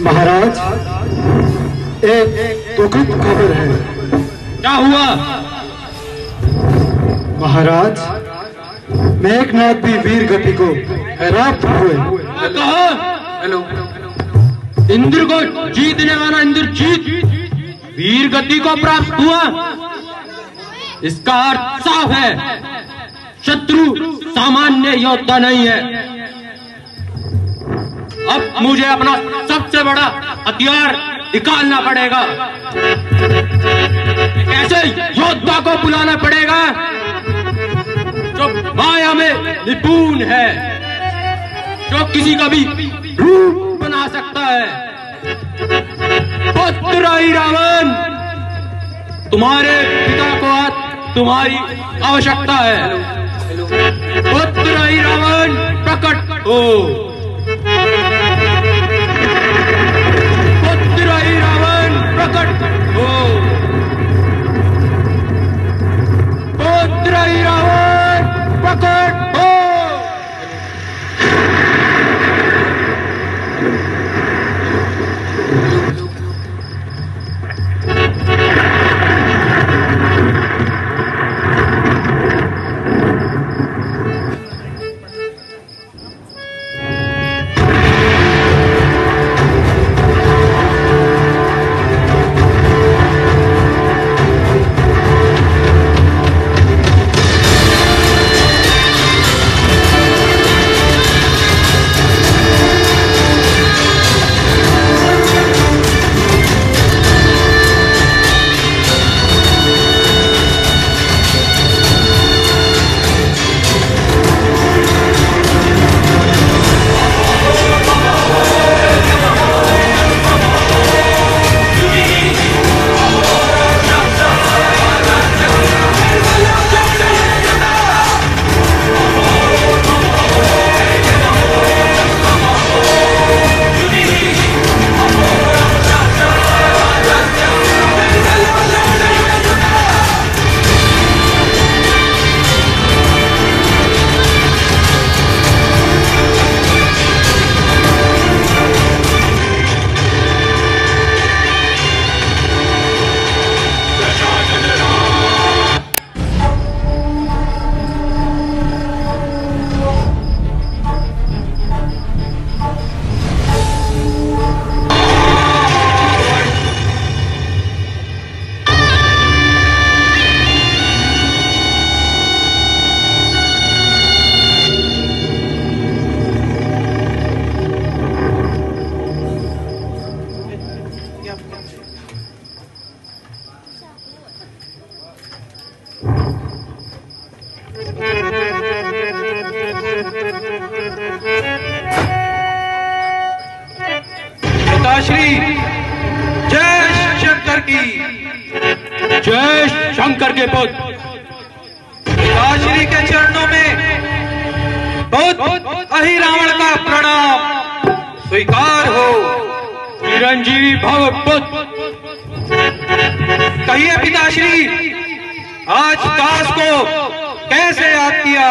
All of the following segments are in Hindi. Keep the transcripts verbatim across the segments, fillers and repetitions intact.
महाराज, एक दुखद खबर है। क्या हुआ? महाराज, मेघनाथ भी वीर गति को प्राप्त हुए। कहा? हेलो, इंद्र को जीतने वाला इंद्रजीत वीर गति को प्राप्त हुआ। इसका अर्थ साफ है, शत्रु सामान्य योद्धा नहीं है। अब मुझे अपना सबसे बड़ा हथियार निकालना पड़ेगा। कैसे योद्धा को बुलाना पड़ेगा जो माया में निपुण है, जो किसी का भी रूप बना सकता है। पुत्र रावण, तुम्हारे पिता को आज तुम्हारी आवश्यकता है। पुत्र रावण प्रकट हो। पुत्र रावण प्रकट हो। पुत्र रावण प्रकट हो। पिताश्री, जय शंकर की जय शंकर के पुत्र। पिताश्री के चरणों में बहुत अहि रावण का प्रणाम स्वीकार हो। चिरंजीवी भव पुत्र। कहिए पिताश्री, आज दास को कैसे याद किया?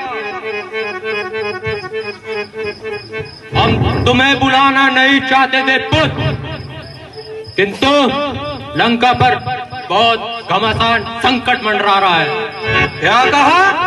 हम तुम्हें बुलाना नहीं चाहते थे पुत्र, किंतु लंका पर बहुत घमासान संकट मंडरा रहा है। क्या कहा?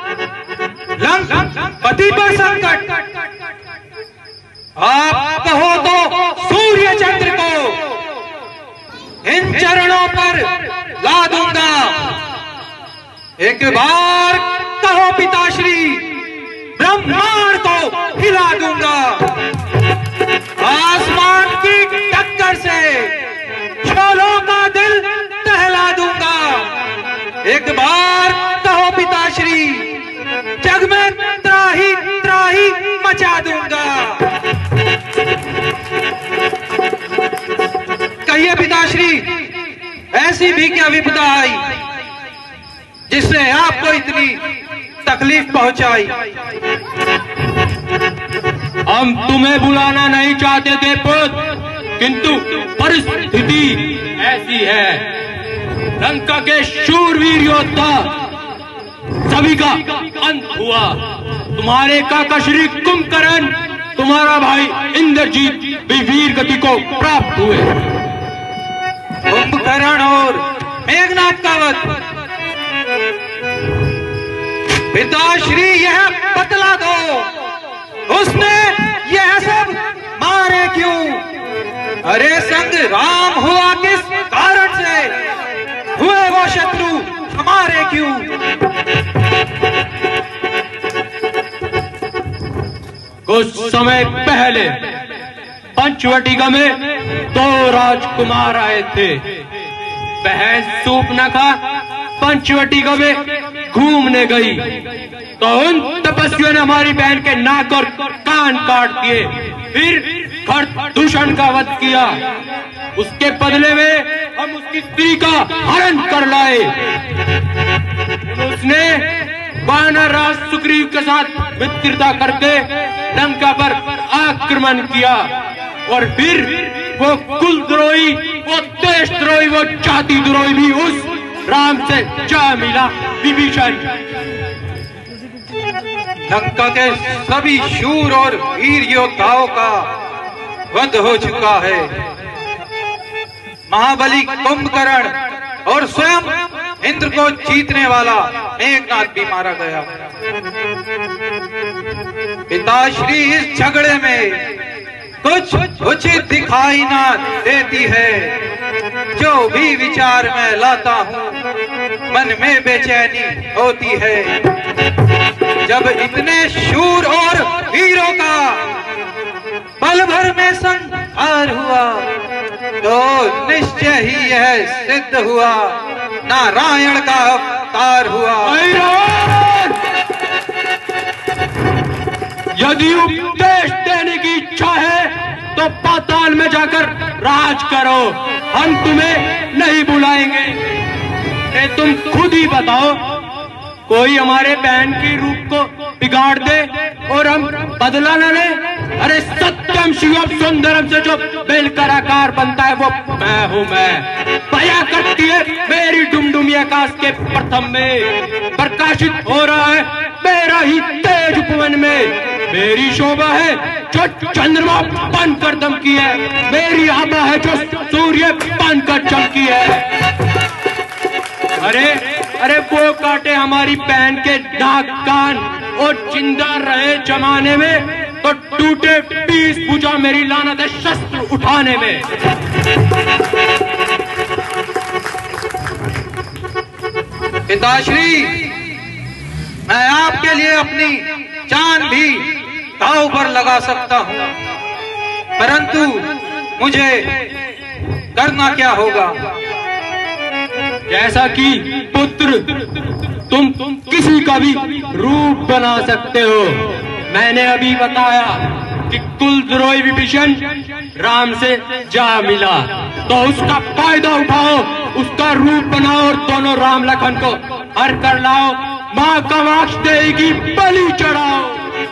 लंकापति पर संकट? आप कहो तो सूर्य चंद्र को इन चरणों पर ला दूंगा। एक बार कहो पिताश्री, ब्रह्मांड को हिला दूंगा। आसमान की टक्कर से छोलों का दिल दहला दूंगा। एक बार कहो पिताश्री, जग में त्राही त्राही मचा दूंगा। कहिए पिताश्री, ऐसी भी क्या विपदा आई जिसने आपको इतनी तकलीफ पहुंचाई? हम तुम्हें बुलाना नहीं चाहते थे पुत्र, किंतु परिस्थिति ऐसी है। लंका के शूरवीर योद्धा सभी का अंत हुआ। तुम्हारे काका श्री कुंभकर्ण तुम्हारा भाई इंद्रजीत भी वीर गति को प्राप्त हुए। कुंभकर्ण और मेघनाथ का वध, पिताश्री यह बतला दो, उसने यह सब मारे क्यों? अरे संग राम हुआ किस कारण से? हुए वो शत्रु हमारे क्यों? कुछ समय पहले पंचवटिका में दो राजकुमार आए थे। बहन सूर्पनखा पंचवटिका में घूमने गई तो उन तपस्वियों ने हमारी बहन के नाक और कान काट दिए, फिर खरदूषण का वध किया। उसके बदले में हम उसकी स्त्री का हरण कर लाए। उसने वानर राज सुग्रीव के साथ मित्रता करके लंका पर आक्रमण किया और फिर वो कुलद्रोही, वो देशद्रोही, वो जाति द्रोही भी उस राम से जा मिला विभीषण। लंका के सभी शूर और वीर योद्धाओं का वध हो चुका है। महाबली कुंभकर्ण और स्वयं इंद्र को जीतने वाला मेघनाथ भी मारा गया। पिताश्री इस झगड़े में कुछ उचित दिखाई ना देती है। जो भी विचार मैं लाता हूँ मन में बेचैनी होती है। जब इतने शूर और वीरों का पल भर में संहार हुआ तो निश्चय ही यह सिद्ध हुआ नारायण का अवतार हुआ। यदि उपदेश देने की इच्छा है तो पाताल में जाकर राज करो, हम तुम्हें नहीं बुलाएंगे। ए, तुम खुद ही बताओ, कोई हमारे बहन की रूप को बिगाड़ दे और हम बदला न ले? अरे सत्यम शिवम सुंदरम से जो मिलकर आकार बनता है वो मैं हूँ। मैं बया करती है मेरी डुमडुमी आकाश के प्रथम में, प्रकाशित हो रहा है मेरा ही तेज उपवन में। मेरी शोभा है जो चंद्रमा बनकर दमकी है, मेरी आभा है जो सूर्य बनकर चमकी है। अरे अरे वो काटे हमारी बहन के नाक कान और जिंदा रहे जमाने में तो टूटे पीस पूजा मेरी लानत है शस्त्र उठाने में। पिताश्री, मैं आपके लिए अपनी जान भी दांव पर लगा सकता हूँ, परंतु मुझे करना क्या होगा? जैसा कि पुत्र तुम तुम किसी का भी रूप बना सकते हो। मैंने अभी बताया कि कुलद्रोही विभीषण राम से जा मिला, तो उसका फायदा उठाओ, उसका रूप बनाओ और दोनों राम लखन को हर कर लाओ, माँ कामाक्ष देगी बलि चढ़ाओ।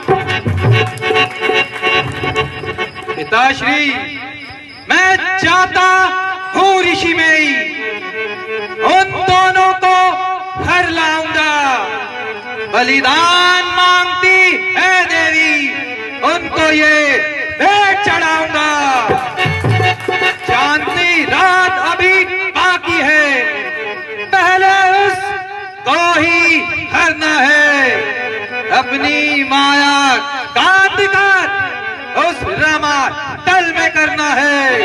पिताश्री, मैं चाहता हूँ ऋषि में ही उन दोनों को हर लाऊंगा। बलिदान मांगती है देवी, उनको ये भेंट चढ़ाऊंगा। चांदनी रात अभी बाकी है, पहले उसको ही हरना है। अपनी माया कांत कर उस रमा तल में करना है।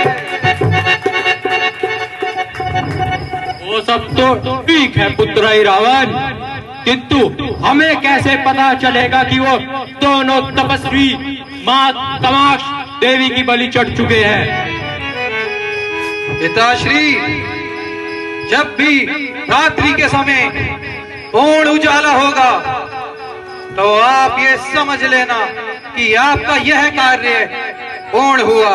वो सब तो ठीक है पुत्र ही रावण, किंतु हमें कैसे पता चलेगा कि वो दोनों तपस्वी माँ कामाक्ष देवी की बलि चढ़ चुके हैं? पिताश्री, जब भी रात्रि के समय पूर्ण उजाला होगा तो आप ये समझ लेना कि आपका यह कार्य पूर्ण हुआ।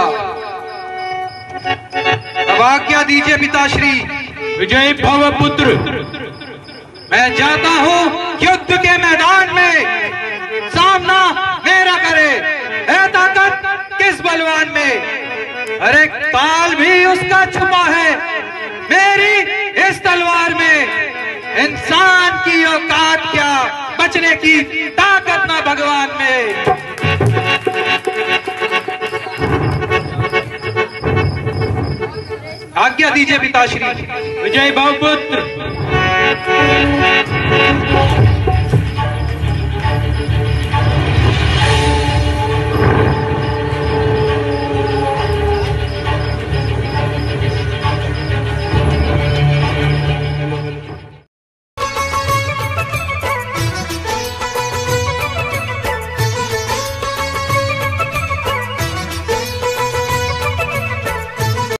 अब आज्ञा दीजिए पिताश्री। विजय भव पुत्र। मैं चाहता हूँ युद्ध के मैदान में सामना मेरा करे। है ताकत किस बलवान में? अरे काल भी उसका छुपा है मेरी इस तलवार में। इंसान की औकात क्या, बचने की ताकत ना भगवान में। आज्ञा दीजिए पिताश्री। विजय बहुपुत्र।